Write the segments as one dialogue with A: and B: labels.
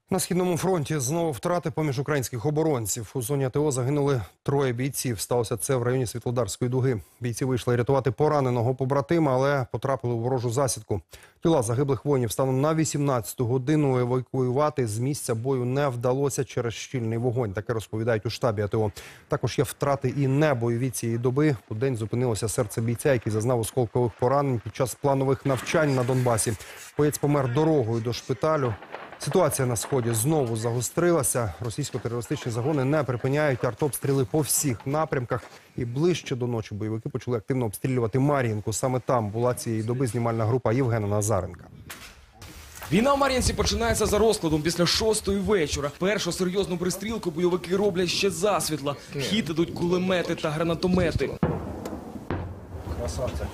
A: На Східному фронті знову втрати поміж українських оборонців. У зоні АТО загинули 3 бійців. Сталося це в районі Світлодарської дуги. Бійці вийшли рятувати пораненого побратима, але потрапили у ворожу засідку. Тіла загиблих воїнів станом на 18-ту годину евакуювати з місця бою не вдалося через щільний вогонь. Таке розповідають у штабі АТО. Також є втрати і небойові цієї доби. У день зупинилося серце бійця, який зазнав осколкових поранень під час планових навчань на Донбасі. Боєць помер дорогою до шпиталю. Ситуація на Сході знову загострилася. Російсько-терористичні загони не припиняють артобстріли по всіх напрямках. І ближче до ночі бойовики почали активно обстрілювати Мар'їнку. Саме там була цієї доби знімальна група Євгена Назаренка.
B: Війна в Мар'їнці починається за розкладом після 6-ї вечора. Першу серйозну пристрілку бойовики роблять ще засвітла. В хід ідуть кулемети та гранатомети.
C: Красавця.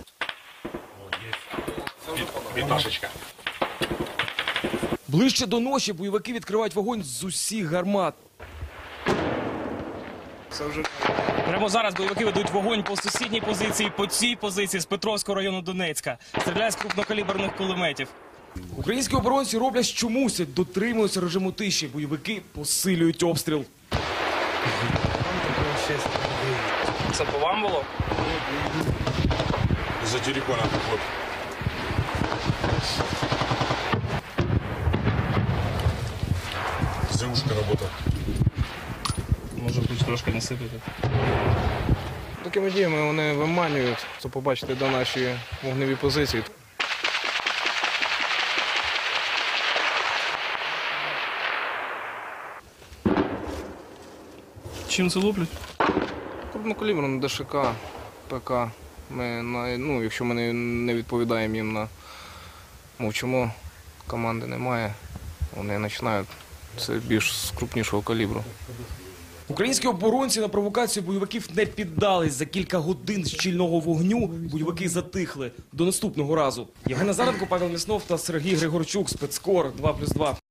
C: Віташечка.
B: Ближче до ночі бойовики відкривають вогонь з усіх гармат.
D: Прямо зараз бойовики ведуть вогонь по сусідній позиції, по цій позиції з Петровського району Донецька. Стріляють з крупнокаліберних кулеметів.
B: Українські оборонці роблять, що мусять, дотримуються режиму тиші. Бойовики посилюють обстріл.
D: Це по вам було?
C: За телефона ход. Зеушка робота.
D: Може, хоч трошки насипати.
E: Такими діями вони виманюють, щоб побачити до наші вогневі позиції.
D: Чим це луплять?
E: Крупнокалібером ДШК, ПК. Якщо ми не відповідаємо їм на мовчимо, команди немає, вони починають це більш з крупнішого калібру.
B: Українські оборонці на провокацію бойовиків не піддались. За кілька годин щільного вогню бойовики затихли. До наступного разу. Євген Назаренко, Павел Мяснов та Сергій Григорчук. Спецкор 2+2.